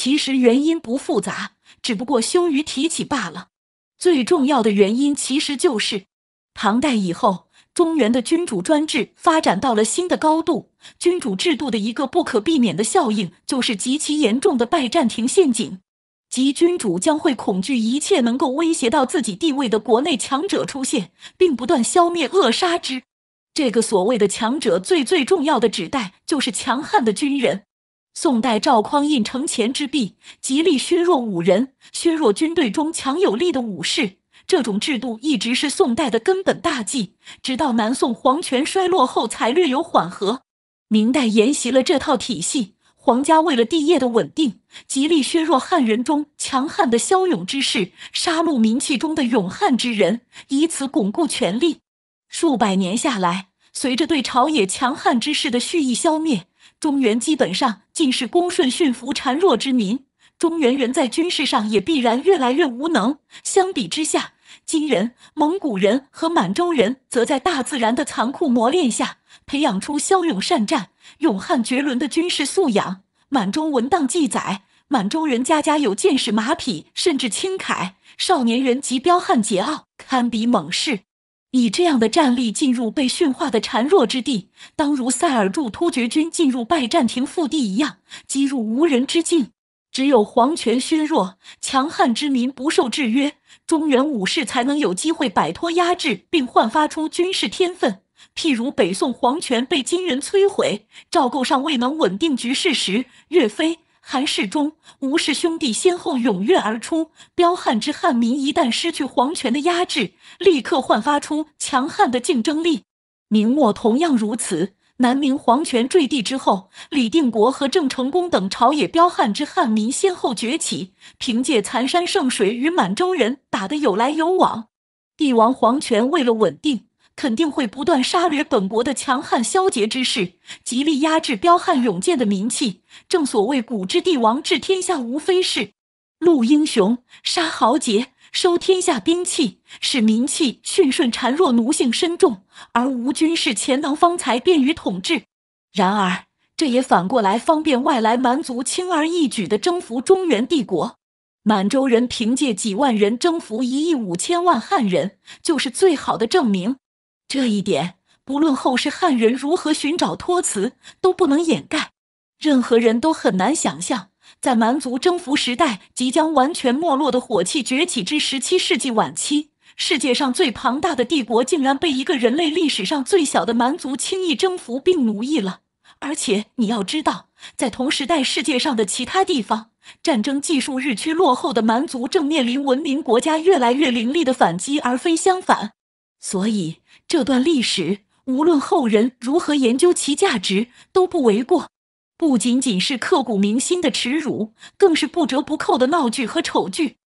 其实原因不复杂，只不过羞于提起罢了。最重要的原因其实就是唐代以后，中原的君主专制发展到了新的高度。君主制度的一个不可避免的效应，就是极其严重的拜占庭陷阱，即君主将会恐惧一切能够威胁到自己地位的国内强者出现，并不断消灭扼杀之。这个所谓的强者，最重要的指代就是强悍的军人。宋代赵匡胤城前之弊，极力削弱武人，削弱军队中强有力的武士。这种制度一直是宋代的根本大忌，直到南宋皇权衰落后才略有缓和。明代沿袭了这套体系，皇家为了帝业的稳定，极力削弱汉人中强悍的骁勇之士，杀戮民气中的勇悍之人，以此巩固权力。数百年下来，随着对朝野强悍之士的蓄意消灭，中原基本上尽是恭顺驯服孱弱之民。中原人在军事上也必然越来越无能。相比之下，金人、蒙古人和满洲人则在大自然的残酷磨练下，培养出骁勇善战、勇悍绝伦的军事素养。满洲文档记载，满洲人家家有剑士马匹，甚至轻铠，少年人极彪悍桀骜，堪比猛士。以这样的战力进入被驯化的孱弱之地，当如塞尔柱突厥军进入拜占庭腹地一样，击入无人之境。只有皇权削弱，强悍之民不受制约，中原武士才能有机会摆脱压制，并焕发出军事天分。譬如北宋皇权被金人摧毁，赵构尚未能稳定局势时，岳飞、韩世忠、吴氏兄弟先后踊跃而出。彪悍之汉民一旦失去皇权的压制，立刻焕发出强悍的竞争力。明末同样如此，南明皇权坠地之后，李定国和郑成功等朝野彪悍之汉民先后崛起，凭借残山剩水与满洲人打得有来有往。帝王皇权为了稳定，肯定会不断杀掠本国的强悍骁捷之士，极力压制彪悍勇健的民气。正所谓古之帝王治天下，无非是戮英雄、杀豪杰、收天下兵器，使民气驯顺孱弱，奴性深重，而无军事潜能方才便于统治。然而这也反过来方便外来蛮族轻而易举地征服中原帝国。满洲人凭借几万人征服1.5亿汉人，就是最好的证明。这一点，不论后世汉人如何寻找托词，都不能掩盖。任何人都很难想象，在蛮族征服时代即将完全没落的火气崛起至17世纪晚期，世界上最庞大的帝国竟然被一个人类历史上最小的蛮族轻易征服并奴役了。而且你要知道，在同时代世界上的其他地方，战争技术日趋落后的蛮族正面临文明国家越来越凌厉的反击，而非相反。所以这段历史，无论后人如何研究其价值，都不为过。不仅仅是刻骨铭心的耻辱，更是不折不扣的闹剧和丑剧。